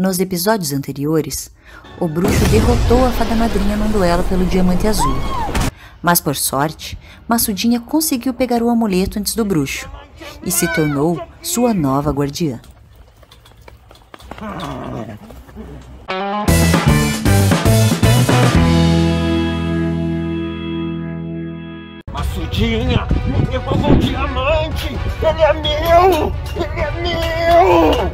Nos episódios anteriores, o bruxo derrotou a fada madrinha num duelo pelo diamante azul. Mas por sorte, Maçudinha conseguiu pegar o amuleto antes do bruxo e se tornou sua nova guardiã. Maçudinha, me devolva o diamante! Ele é meu! Ele é meu!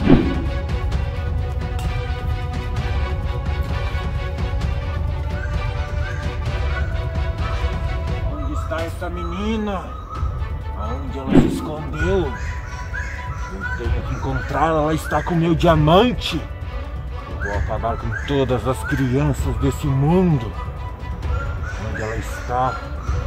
Onde está essa menina? Aonde ela se escondeu? Eu tenho que encontrá-la, ela está com o meu diamante! Eu vou acabar com todas as crianças desse mundo! Onde ela está?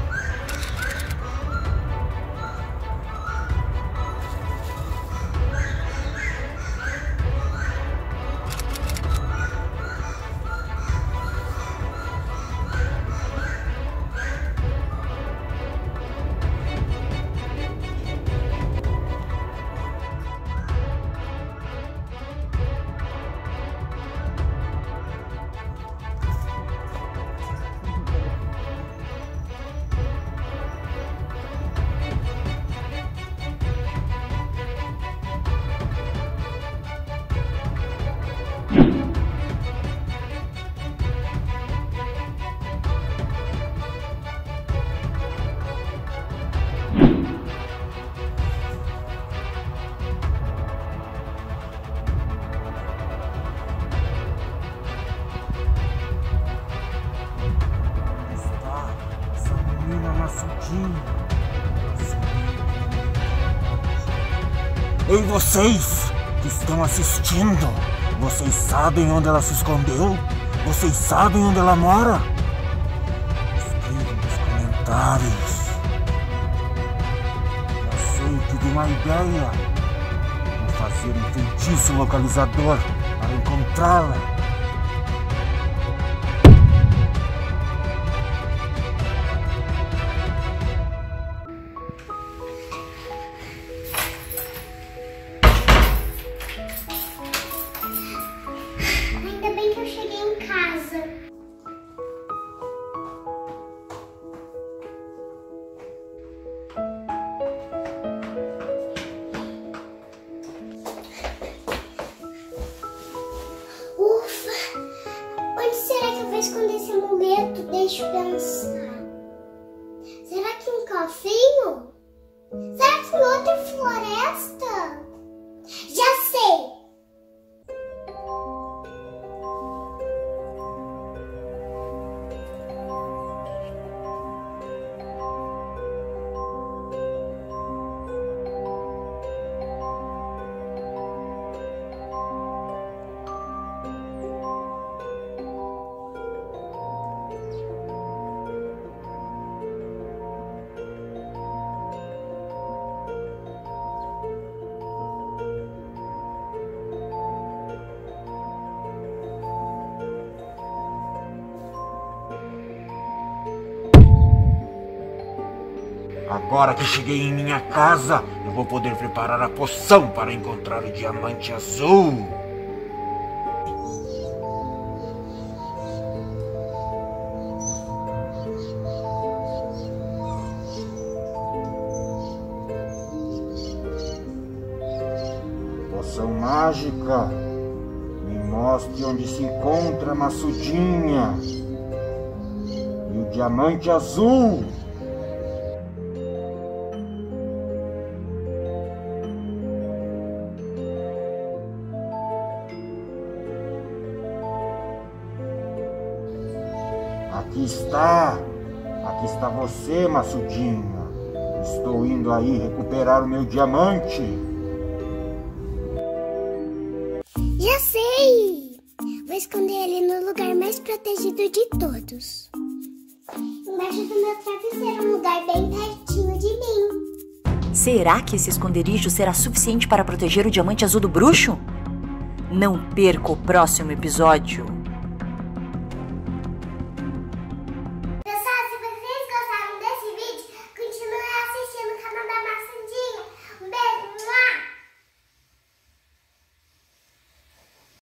Ei, vocês que estão assistindo, vocês sabem onde ela se escondeu? Vocês sabem onde ela mora? Escrevam nos comentários. Eu sei que de uma ideia. Vou fazer um feitiço localizador para encontrá-la. Esconder esse amuleto, deixa eu pensar. Será que um cofrinho? Será que em outra floresta? Já sei! Agora que cheguei em minha casa, eu vou poder preparar a poção para encontrar o diamante azul. Poção mágica, me mostre onde se encontra a Maçudinha e o diamante azul. Aqui está você, Maçudinha. Estou indo aí recuperar o meu diamante. Já sei! Vou esconder ele no lugar mais protegido de todos. Embaixo do meu travesseiro, um lugar bem pertinho de mim. Será que esse esconderijo será suficiente para proteger o diamante azul do bruxo? Não perca o próximo episódio.